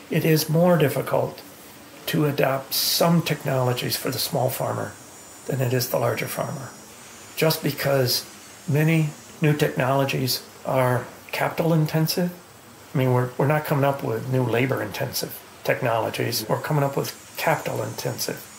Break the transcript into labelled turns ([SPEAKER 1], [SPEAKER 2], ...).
[SPEAKER 1] It is more difficult to adopt some technologies for the small farmer than it is the larger farmer. Just because many new technologies are capital intensive. I mean, we're not coming up with new labor intensive technologies. We're coming up with capital intensive.